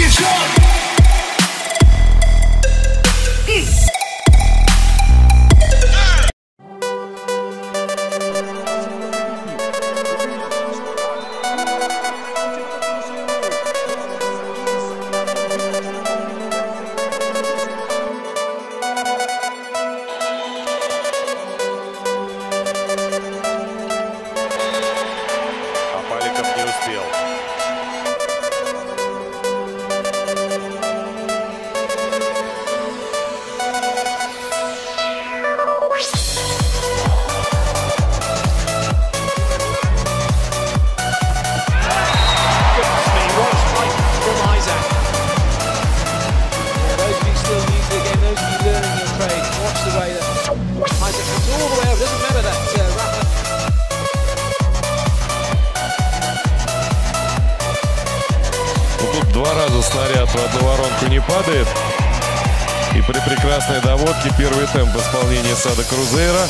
Два раза снаряд в одну воронку не падает. И при прекрасной доводке первый темп исполнения Сада Крузейра.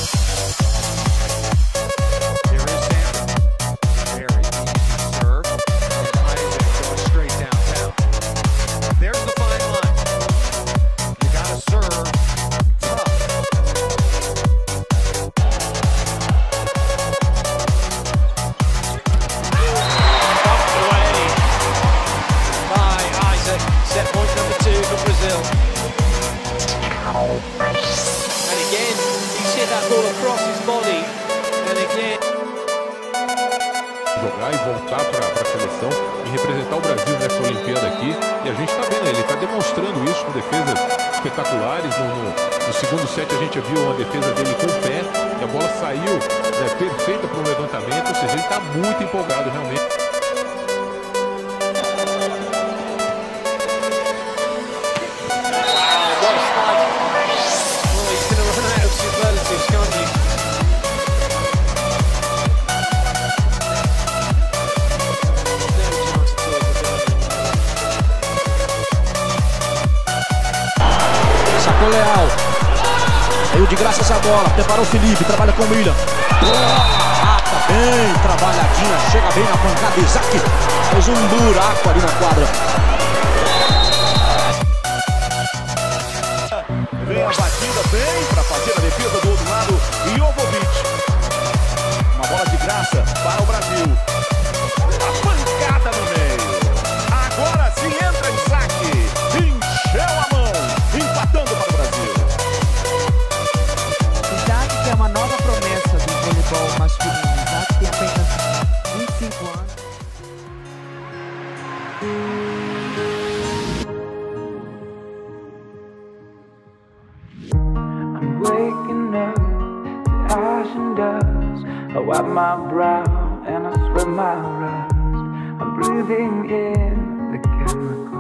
Jogar e voltar para a seleção e representar o Brasil nessa Olimpíada aqui. E a gente está vendo, ele está demonstrando isso com defesas espetaculares. No segundo set a gente viu uma defesa dele com o pé e a bola saiu perfeita para o levantamento. Ou seja, ele está muito empolgado realmente. Leal, saiu de graça essa bola, preparou o Felipe, trabalha com o William, rata bem, trabalhadinha, chega bem na pancada, Isaac fez um buraco ali na quadra. Vem a batida bem para fazer a defesa do outro lado, Jovovic, uma bola de graça para o Brasil, a pancada no meio, agora sim entra Isaac, encheu a mão, empatando para o Brasil. Isaac, que é uma nova promessa do voleibol masculino. Isaac tem apenas 25 anos. I'm waking up to ash and dust. I wipe my brow and I spread my rust. I'm breathing in the chemicals.